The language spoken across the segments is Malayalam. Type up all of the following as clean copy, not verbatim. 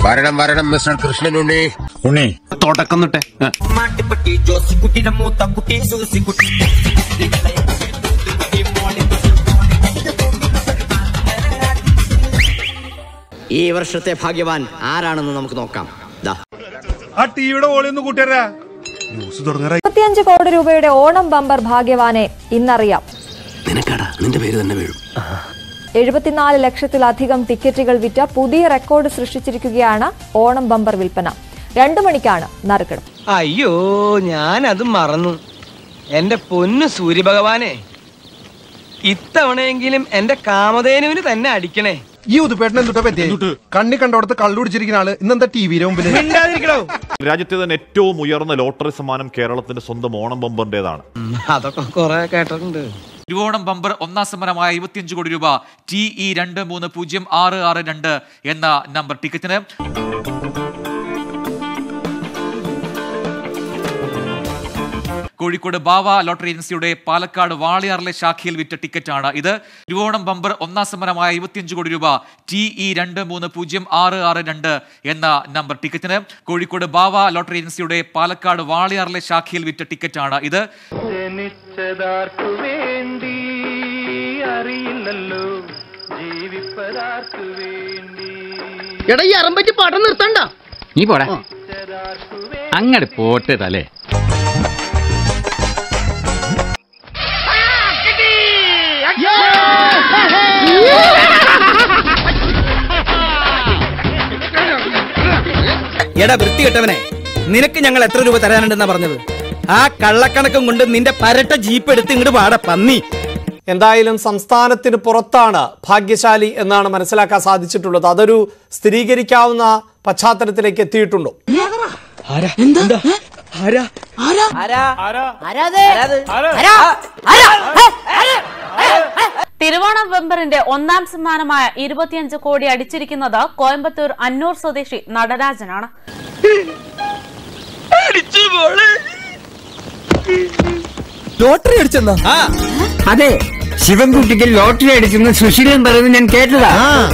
വരണം വരണം മിസ്റ്റർ കൃഷ്ണനുണ്ണി. ഉണ്ണി തുടക്കം തൊട്ടേ ഈ വർഷത്തെ ഭാഗ്യവാൻ ആരാണെന്ന് നമുക്ക് നോക്കാം. ആ ടിവിയുടെ ഓളിയൊന്ന് കൂട്ടിയരാ. 25 കോടി രൂപയുടെ ഓണം ബമ്പർ ഭാഗ്യവാനെ ഇന്നറിയാം. നിന്റെ പേര് തന്നെ വീഴും. 74 ലക്ഷത്തിലധികം ടിക്കറ്റുകൾ വിറ്റ പുതിയ റെക്കോർഡ് സൃഷ്ടിച്ചിരിക്കുകയാണ് ഓണം ബമ്പർ വിൽപ്പന. 2 മണിക്കാണ് നറുക്കെടുപ്പ്. അയ്യോ, ഞാനത് മറന്നു. എന്റെ പൊന്നു സൂര്യഭഗവാനെ, ഇത്തവണയെങ്കിലും എന്റെ കാമധേനുവിന് തന്നെ അടിക്കണേ. ഈ ഉതുപ്പേട്ടൻ എന്തുട്ടാ പറ്റിയ? കണ്ണി കണ്ടോടത്ത് കള്ളുടിച്ചിരിക്കുന്ന ആള് ഇന്നെന്താ ടിവിയുടെ മുമ്പിൽ? രാജ്യത്തെ തന്നെ ഏറ്റവും ഉയർന്ന ലോട്ടറി സമ്മാനം കേരളത്തിന്റെ സ്വന്തം ഓണം ബമ്പറിന്റേതാണ്. അതൊക്കെ കുറെ കേട്ടിട്ടുണ്ട്. തിരുവോണം ബമ്പർ ഒന്നാം സമ്മാനമായ 25 കോടി രൂപ TE230662 എന്ന നമ്പർ ടിക്കറ്റിന് കോഴിക്കോട് ബാവ ലോട്ടറി ഏജൻസിയുടെ പാലക്കാട് വാളിയാറിലെ ശാഖയിൽ വിറ്റ ടിക്കറ്റാണ് ഇത്. തിരുവോണം ബമ്പർ ഒന്നാം സമ്മാനമായ 25 കോടി രൂപ TE230662 എന്ന നമ്പർ ടിക്കറ്റിന് കോഴിക്കോട് ബാവ ലോട്ടറി ഏജൻസിയുടെ പാലക്കാട് വാളിയാറിലെ ശാഖയിൽ വിറ്റ ടിക്കറ്റാണ് ഇത്. എടാ, ഈ അറമ്പറ്റി പാട്ടം നിർത്തണ്ട. നീ പോടാ അങ്ങട് പോട്ടെ തലേ. എടാ വൃത്തികെട്ടവനെ, നിനക്ക് ഞങ്ങൾ എത്ര രൂപ തരാനുണ്ടെന്നാ പറഞ്ഞത്? ആ കള്ളക്കണക്കും കൊണ്ട് നിന്റെ പരട്ട ജീപ്പ് എടുത്ത് ഇങ്ങോട്ട് പാടാ പന്നി. എന്തായാലും സംസ്ഥാനത്തിന് പുറത്താണ് ഭാഗ്യശാലി എന്നാണ് മനസ്സിലാക്കാൻ സാധിച്ചിട്ടുള്ളത്. അതൊരു സ്ഥിരീകരിക്കാവുന്ന പശ്ചാത്തലത്തിലേക്ക് എത്തിയിട്ടുണ്ടോ? തിരുവോണം ബമ്പറിന്റെ ഒന്നാം സമ്മാനമായ 25 കോടി അടിച്ചിരിക്കുന്നത് കോയമ്പത്തൂർ അന്നൂർ സ്വദേശി നടരാജനാണ്. ലോട്ടറി അടിച്ചെന്നാ? അതെ, ശിവൻകുട്ടിക്ക് ലോട്ടറി അടിച്ചെന്ന് സുശീലൻ പറയുന്നത് ഞാൻ കേട്ടതാ.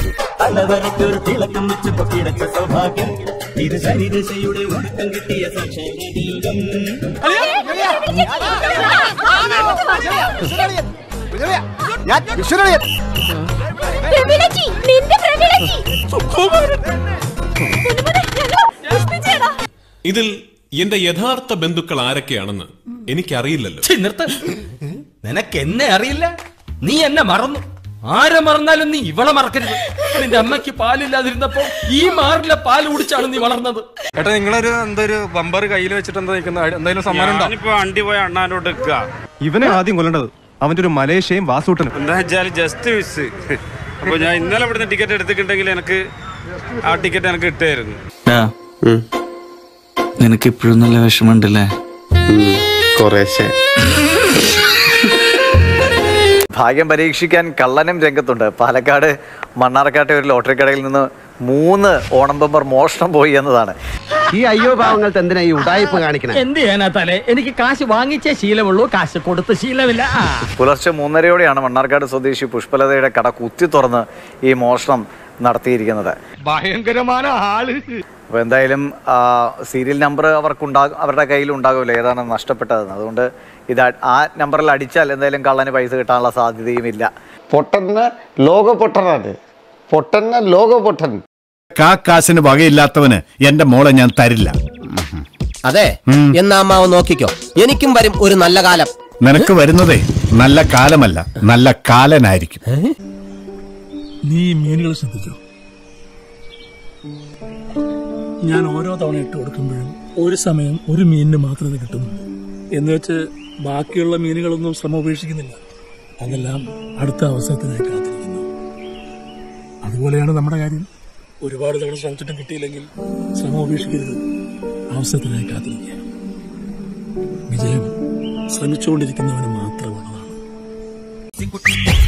ഇതിൽ എന്റെ യഥാർത്ഥ ബന്ധുക്കൾ ആരൊക്കെയാണെന്ന് എനിക്കറിയില്ലല്ലോ. നിനക്ക് എന്നെ അറിയില്ല? നീ എന്നെ മറന്നു. ആരെ മറന്നാലും നീ ഇവളെ മറക്കരുത്. നിന്റെ അമ്മയ്ക്ക് പാലില്ലാതിരുന്നപ്പോ ഈ മാറിലെ പാൽ കുടിച്ചാണ് നീ വളർന്നത്. ഏട്ടാ, നിങ്ങളൊരു എന്തൊരു ബമ്പർ കയ്യിൽ വെച്ചിട്ട് എന്താ നിൽക്കുന്നത്? എന്തെങ്കിലും സമ്മാനം ഉണ്ടോ? ഇപ്പൊ വണ്ടി പോയ അണ്ണാനോട്ട് ഇവനെ ആദ്യം കൊല്ലേണ്ടത്. അവന്റെ ഒരു മലേഷ്യയും വാസൂട്ടനും എന്താ വെച്ചാൽ ജസ്റ്റ് മിസ്. അപ്പൊ ഞാൻ ഇന്നലെ ഇവിടുന്ന് ടിക്കറ്റ് എടുത്തിട്ടുണ്ടെങ്കിൽ എനിക്ക് ആ ടിക്കറ്റ് എനിക്ക് കിട്ടുമായിരുന്നു. നിനക്ക് ഇപ്പോഴും നല്ല വിഷമമുണ്ടല്ലേ? കുറേശ്ശെ. ഭാഗ്യം പരീക്ഷിക്കാൻ കള്ളനും രംഗത്തുണ്ട്. പാലക്കാട് മണ്ണാർക്കാട്ടെ ഒരു ലോട്ടറി കടയിൽ നിന്ന് 3 ഓണം ബമ്പർ മോഷണം പോയി എന്നതാണ്. ഈ അയ്യോ പാവങ്ങൾക്ക് എന്തിനാ ഈ ഉടായ്പ കാണിക്കണം? എന്ത് ചെയ്യാനാ തലേ? എനിക്ക് കാശ് വാങ്ങിച്ചേ ശീലമുള്ളൂ, കാശ് കൊടുത്ത് ശീലമില്ല. പുലർച്ചെ 3:30യോടെയാണ് മണ്ണാർക്കാട് സ്വദേശി പുഷ്പലതയുടെ കട കുത്തി തുറന്ന് ഈ മോഷണം നടത്തിയിരിക്കുന്നത്. ഭയങ്കരമായ ആള്. അപ്പൊ എന്തായാലും സീരിയൽ നമ്പർ അവരുടെ കയ്യിൽ ഉണ്ടാകുമല്ലോ ഏതാണ് നഷ്ടപ്പെട്ടതെന്ന്. അതുകൊണ്ട് ഇത് ആ നമ്പറിൽ അടിച്ചാൽ എന്തായാലും കള്ളന് പൈസ കിട്ടാനുള്ള സാധ്യതയുമില്ല. പൊട്ടന്ന ലോക പൊട്ടനാണ്. പൊട്ടന്ന ലോക പൊട്ടൻ. കാശിന് വകയില്ലാത്തവന് എന്റെ മോളെ ഞാൻ തരില്ല. അതെ, എന്നാ അമ്മാവ് നോക്കിക്കോ, എനിക്കും വരും ഒരു നല്ല കാലം. നിനക്ക് വരുന്നതേ നല്ല കാലമല്ല, നല്ല കാലനായിരിക്കും. നീ മീനുകൾ ശ്രദ്ധിച്ചോ? ഞാൻ ഓരോ തവണ ഇട്ട് കൊടുക്കുമ്പോഴും ഒരു സമയം ഒരു മീനിന് മാത്രമേ കിട്ടുന്നുള്ളൂ. എന്ന് വെച്ച് ബാക്കിയുള്ള മീനുകളൊന്നും ശ്രമം ഉപേക്ഷിക്കുന്നില്ല. അതെല്ലാം അടുത്ത അവസരത്തിനായി കാത്തിരിക്കുന്നു. അതുപോലെയാണ് നമ്മുടെ കാര്യം. ഒരുപാട് തവണ ശ്രമിച്ചിട്ടും കിട്ടിയില്ലെങ്കിൽ ശ്രമം ഉപേക്ഷിക്കരുത്, അവസരത്തിനായി കാത്തിരിക്കുക. വിജയം ശ്രമിച്ചുകൊണ്ടിരിക്കുന്നവന് മാത്രമുള്ളതാണ്.